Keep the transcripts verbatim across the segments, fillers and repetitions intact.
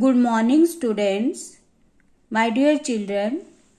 Good morning students, my dear children.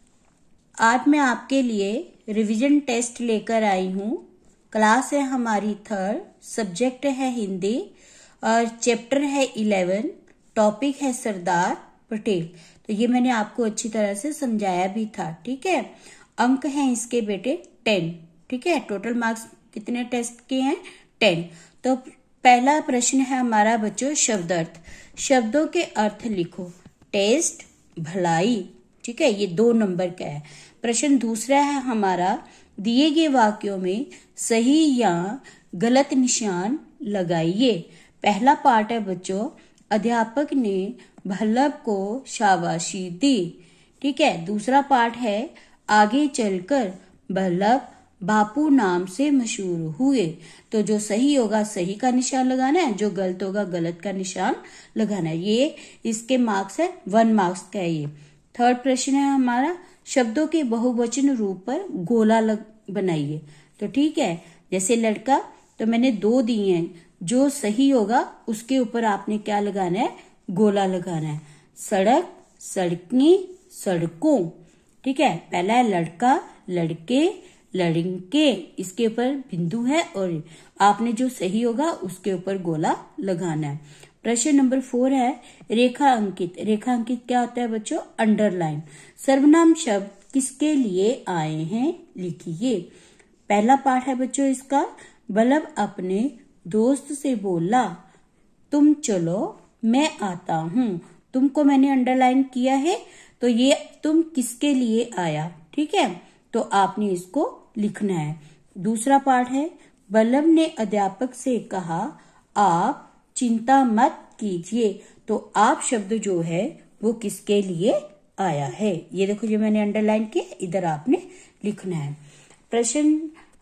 आज मैं आपके लिए रिवीजन टेस्ट लेकर आई हूँ। क्लास है हमारी थर्ड, सब्जेक्ट है हिंदी और चैप्टर है इलेवन, टॉपिक है सरदार पटेल। तो ये मैंने आपको अच्छी तरह से समझाया भी था, ठीक है। अंक हैं इसके बेटे टेन, ठीक है। टोटल मार्क्स कितने टेस्ट के हैं? टेन। तो पहला प्रश्न है हमारा बच्चों शब्द अर्थ। शब्दों के अर्थ लिखो। टेस्ट, भलाई, ठीक है, ये दो नंबर का है। प्रश्न दूसरा है हमारा, दिए गए वाक्यों में सही या गलत निशान लगाइए। पहला पार्ट है बच्चों, अध्यापक ने भल्लभ को शाबाशी दी, ठीक है। दूसरा पार्ट है, आगे चलकर भल्लभ बापू नाम से मशहूर हुए। तो जो सही होगा सही का निशान लगाना है, जो गलत होगा गलत का निशान लगाना है। ये इसके मार्क्स है, वन मार्क्स का है ये। थर्ड प्रश्न है हमारा, शब्दों के बहुवचन रूप पर गोला लग बनाइए। तो ठीक है, जैसे लड़का तो मैंने दो दिए हैं, जो सही होगा उसके ऊपर आपने क्या लगाना है? गोला लगाना है। सड़क, सड़की, सड़कों, ठीक है। पहला है लड़का, लड़के, लड़के, इसके ऊपर बिंदु है और आपने जो सही होगा उसके ऊपर गोला लगाना है। प्रश्न नंबर फोर है, रेखा अंकित। रेखा अंकित क्या होता है बच्चों? अंडरलाइन। सर्वनाम शब्द किसके लिए आए हैं लिखिए। पहला पार्ट है बच्चों इसका, बल्लभ अपने दोस्त से बोला तुम चलो मैं आता हूँ। तुमको मैंने अंडरलाइन किया है, तो ये तुम किसके लिए आया, ठीक है। तो आपने इसको लिखना है। दूसरा पार्ट है, बल्लभ ने अध्यापक से कहा आप चिंता मत कीजिए। तो आप शब्द जो है वो किसके लिए आया है, ये देखो जो मैंने अंडरलाइन किया, इधर आपने लिखना है। प्रश्न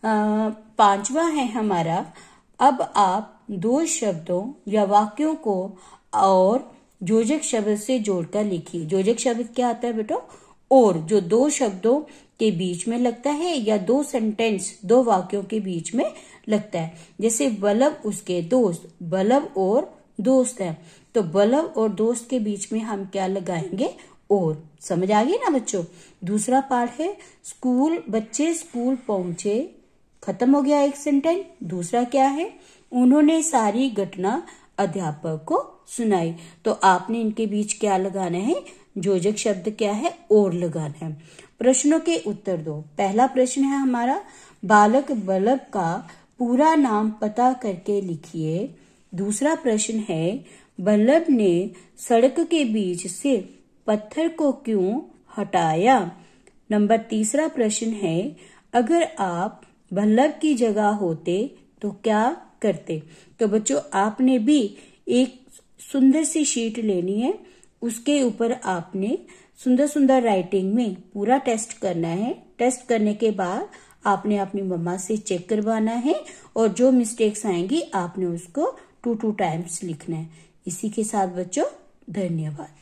पांचवा है हमारा, अब आप दो शब्दों या वाक्यों को और योजक शब्द से जोड़कर लिखिए। योजक शब्द क्या आता है बेटा? और, जो दो शब्दों के बीच में लगता है या दो सेंटेंस, दो वाक्यों के बीच में लगता है। जैसे बल्लभ उसके दोस्त, बल्लभ और दोस्त है, तो बल्लभ और दोस्त के बीच में हम क्या लगाएंगे? और। समझ आ गई ना बच्चों? दूसरा पार्ट है, स्कूल, बच्चे स्कूल पहुंचे, खत्म हो गया एक सेंटेंस। दूसरा क्या है, उन्होंने सारी घटना अध्यापक को सुनाई। तो आपने इनके बीच क्या लगाना है? योजक शब्द क्या है? और लगाना है। प्रश्नों के उत्तर दो। पहला प्रश्न है हमारा, बालक बल्लभ का पूरा नाम पता करके लिखिए। दूसरा प्रश्न है, बल्लभ ने सड़क के बीच से पत्थर को क्यों हटाया। नंबर तीसरा प्रश्न है, अगर आप बल्लभ की जगह होते तो क्या करते। तो बच्चों आपने भी एक सुंदर सी शीट लेनी है, उसके ऊपर आपने सुंदर सुंदर राइटिंग में पूरा टेस्ट करना है। टेस्ट करने के बाद आपने अपनी मम्मा से चेक करवाना है और जो मिस्टेक्स आएंगी आपने उसको टू टू टाइम्स लिखना है। इसी के साथ बच्चों धन्यवाद।